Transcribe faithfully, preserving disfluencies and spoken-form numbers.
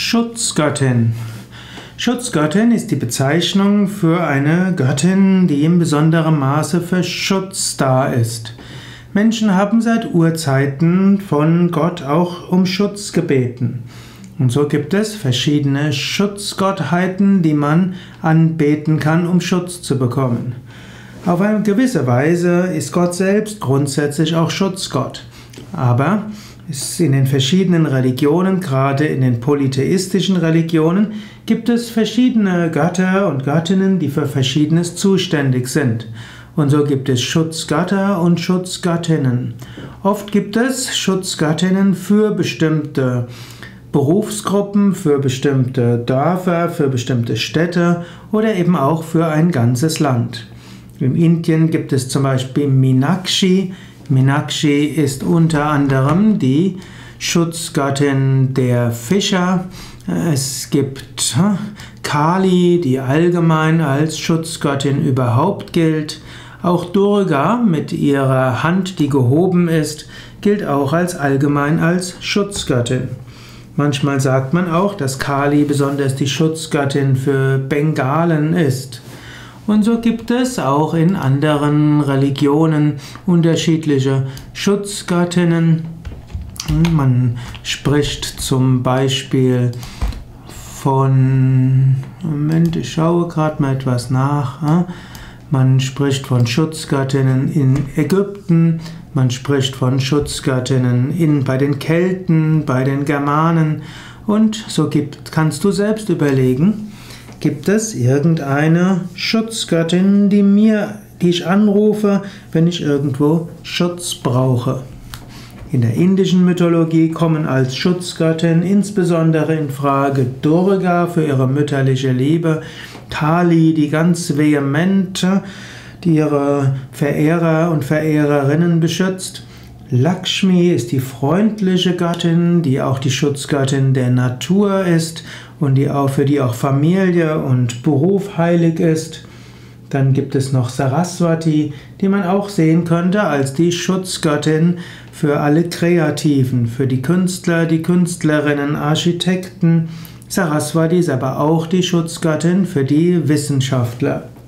Schutzgöttin. Schutzgöttin ist die Bezeichnung für eine Göttin, die in besonderem Maße für Schutz da ist. Menschen haben seit Urzeiten von Gott auch um Schutz gebeten. Und so gibt es verschiedene Schutzgottheiten, die man anbeten kann, um Schutz zu bekommen. Auf eine gewisse Weise ist Gott selbst grundsätzlich auch Schutzgott. Aber in den verschiedenen Religionen, gerade in den polytheistischen Religionen, gibt es verschiedene Götter und Göttinnen, die für Verschiedenes zuständig sind. Und so gibt es Schutzgötter und Schutzgöttinnen. Oft gibt es Schutzgöttinnen für bestimmte Berufsgruppen, für bestimmte Dörfer, für bestimmte Städte oder eben auch für ein ganzes Land. In Indien gibt es zum Beispiel Meenakshi. Meenakshi ist unter anderem die Schutzgöttin der Fischer. Es gibt Kali, die allgemein als Schutzgöttin überhaupt gilt. Auch Durga mit ihrer Hand, die gehoben ist, gilt auch als allgemein als Schutzgöttin. Manchmal sagt man auch, dass Kali besonders die Schutzgöttin für Bengalen ist. Und so gibt es auch in anderen Religionen unterschiedliche Schutzgöttinnen. Man spricht zum Beispiel von, Moment, ich schaue gerade mal etwas nach. Man spricht von Schutzgöttinnen in Ägypten, man spricht von Schutzgöttinnen in, bei den Kelten, bei den Germanen. Und so gibt, kannst du selbst überlegen, gibt es irgendeine Schutzgöttin, die mir, die ich anrufe, wenn ich irgendwo Schutz brauche? In der indischen Mythologie kommen als Schutzgöttin insbesondere in Frage Durga für ihre mütterliche Liebe, Kali, die ganz vehement die ihre Verehrer und Verehrerinnen beschützt. Lakshmi ist die freundliche Göttin, die auch die Schutzgöttin der Natur ist und die auch, für die auch Familie und Beruf heilig ist. Dann gibt es noch Saraswati, die man auch sehen könnte als die Schutzgöttin für alle Kreativen, für die Künstler, die Künstlerinnen, Architekten. Saraswati ist aber auch die Schutzgöttin für die Wissenschaftler.